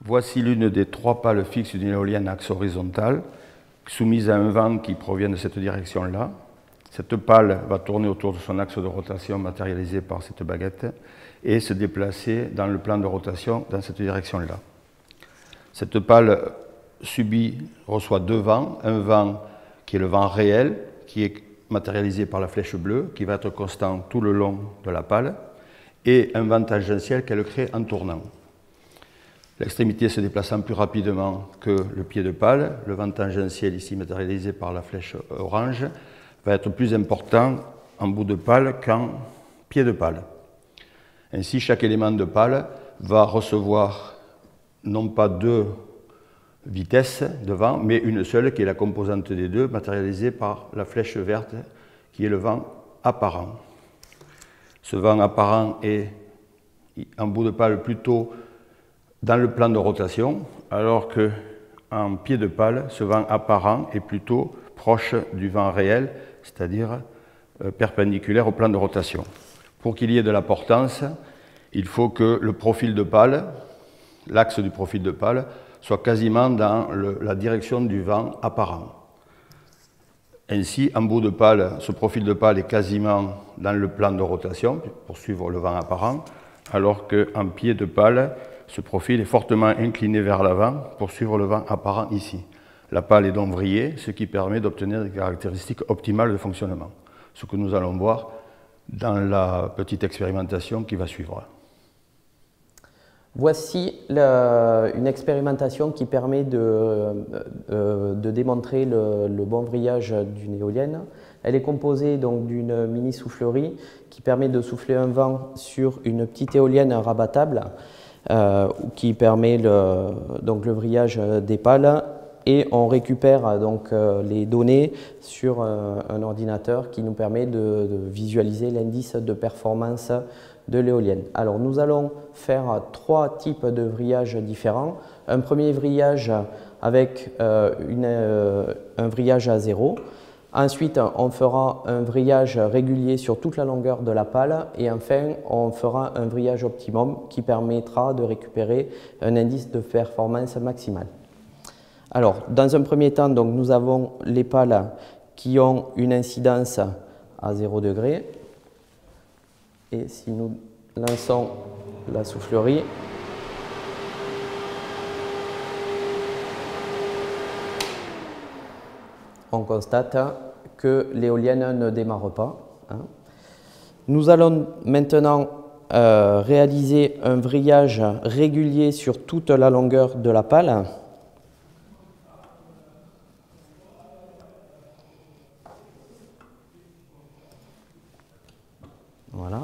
Voici l'une des 3 pales fixes d'une éolienne axe horizontal, soumise à un vent qui provient de cette direction-là. Cette pale va tourner autour de son axe de rotation matérialisé par cette baguette et se déplacer dans le plan de rotation dans cette direction-là. Cette pale reçoit 2 vents, un vent qui est le vent réel, qui est matérialisé par la flèche bleue, qui va être constant tout le long de la pale, et un vent tangentiel qu'elle crée en tournant. L'extrémité se déplaçant plus rapidement que le pied de pale, le vent tangentiel, ici matérialisé par la flèche orange, va être plus important en bout de pale qu'en pied de pale. Ainsi, chaque élément de pale va recevoir non pas 2 vitesses de vent, mais une seule qui est la composante des 2, matérialisée par la flèche verte, qui est le vent apparent. Ce vent apparent est en bout de pale plutôt dans le plan de rotation, alors qu'en pied de pale, ce vent apparent est plutôt proche du vent réel, c'est-à-dire perpendiculaire au plan de rotation. Pour qu'il y ait de la portance, il faut que le profil de pale, l'axe du profil de pale, soit quasiment dans la direction du vent apparent. Ainsi, en bout de pale, ce profil de pale est quasiment dans le plan de rotation pour suivre le vent apparent, alors qu'en pied de pale, ce profil est fortement incliné vers l'avant pour suivre le vent apparent ici. La pale est donc vrillée, ce qui permet d'obtenir des caractéristiques optimales de fonctionnement, ce que nous allons voir dans la petite expérimentation qui va suivre. Voici une expérimentation qui permet de démontrer le bon vrillage d'une éolienne. Elle est composée donc d'une mini soufflerie qui permet de souffler un vent sur une petite éolienne rabattable qui permet donc le vrillage des pales, et on récupère donc les données sur un ordinateur qui nous permet de visualiser l'indice de performance de l'éolienne. Alors nous allons faire 3 types de vrillages différents. Un premier vrillage avec un vrillage à 0. Ensuite, on fera un vrillage régulier sur toute la longueur de la pale, et enfin, on fera un vrillage optimum qui permettra de récupérer un indice de performance maximale. Alors, dans un premier temps, donc, nous avons les pales qui ont une incidence à 0 degré. Et si nous lançons la soufflerie, on constate que l'éolienne ne démarre pas. Nous allons maintenant réaliser un vrillage régulier sur toute la longueur de la pale. Voilà.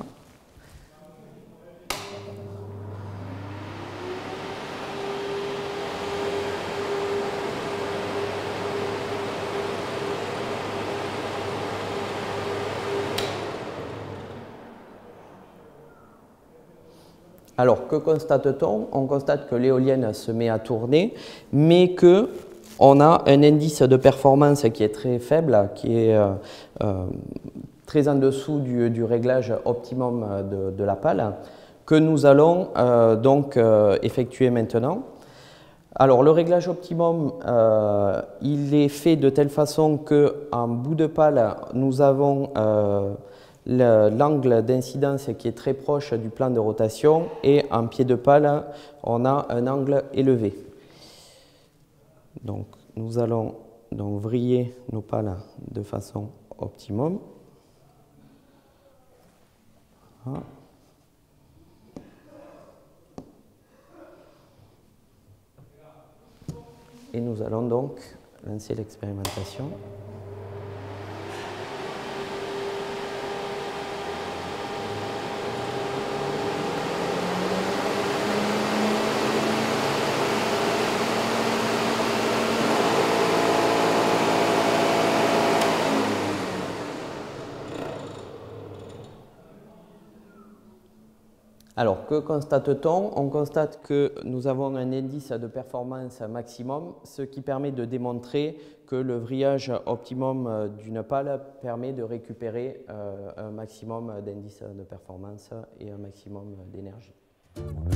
Alors, que constate-t-on? On constate que l'éolienne se met à tourner, mais qu'on a un indice de performance qui est très faible, qui est très en dessous du réglage optimum de la pale, que nous allons donc effectuer maintenant. Alors, le réglage optimum, il est fait de telle façon qu'en bout de pale, nous avons l'angle d'incidence qui est très proche du plan de rotation, et en pied de pale, on a un angle élevé. Donc, nous allons donc vriller nos pales de façon optimum. Voilà. Et nous allons donc lancer l'expérimentation. Alors, que constate-t-on? On constate que nous avons un indice de performance maximum, ce qui permet de démontrer que le vrillage optimum d'une pale permet de récupérer un maximum d'indice de performance et un maximum d'énergie.